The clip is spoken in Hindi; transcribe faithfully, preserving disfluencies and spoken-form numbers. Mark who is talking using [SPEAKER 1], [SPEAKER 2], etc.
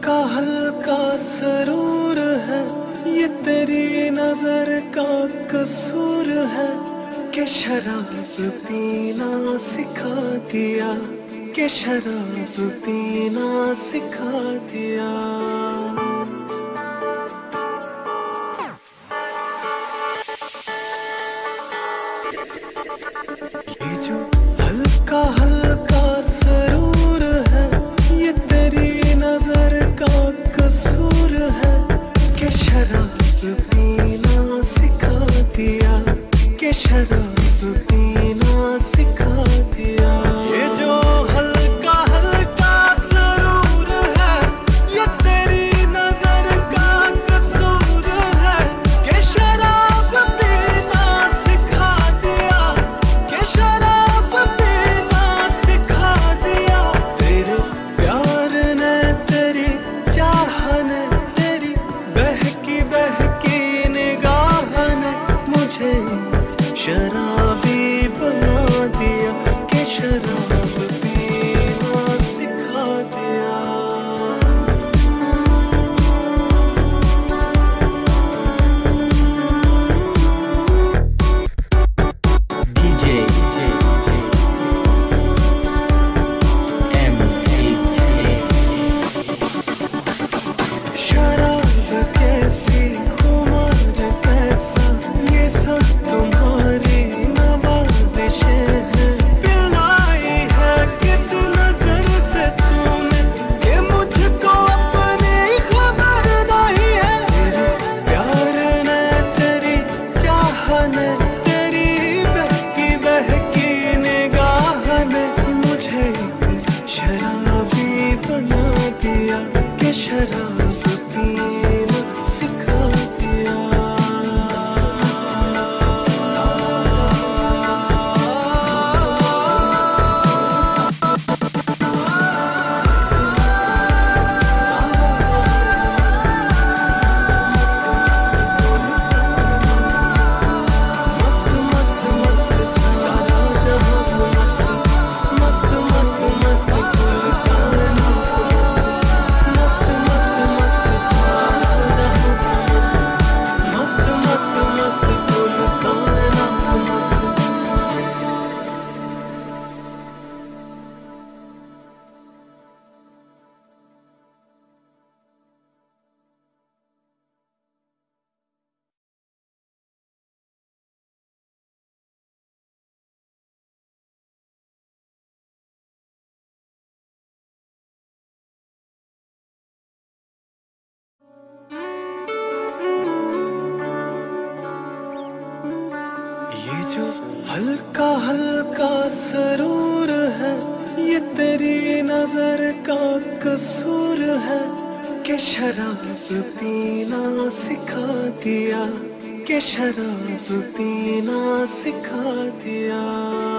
[SPEAKER 1] हल्का हल्का सरूर है, ये तेरी नजर का कसूर है कि शराब पीना सिखा दिया, कि शराब पीना सिखा दिया। ये जो हल्का हल्का सरूर है, ये तेरी नजर का कसूर है कि शराब पीना सिखा दिया, कि शराब पीना सिखा दिया। ये जो हल्का हल्का सरूर है, ये तेरी नजर का कसूर है कि शराब पीना सिखा दिया, कि शराब पीना सिखा दिया। तेरे प्यार ने, तेरी चाह ने, तेरी बहकी बहकी निगाह ने मुझे शराबी बना दिया, कि शराब पीना सिखा दिया।
[SPEAKER 2] डीजे एम
[SPEAKER 1] शराब कैसी, खुमार कैसा, ये सब तुम्हारी नवाज़िशें हैं। पिलाई है किस नजर से तूने कि मुझको अपनी खबर नहीं है। तेरे प्यार ने, तेरी चाह ने, तेरी बहकी बहकी निगाह ने मुझे शराबी बना दिया, कि शराब पीना सिखा दिया। मस्त मस्त मस्त सारा जहां मस्त, मस्त मस्त मस्त कुल कायनात मस्त, मस्त मस्त मस्त सारा जहां मस्त, मस्त मस्त मस्त कुल कायनात मस्त। ये जो हल्का हल्का सरूर है, ये तेरी नजर का कसूर है कि शराब पीना सिखा दिया, कि शराब पीना सिखा दिया।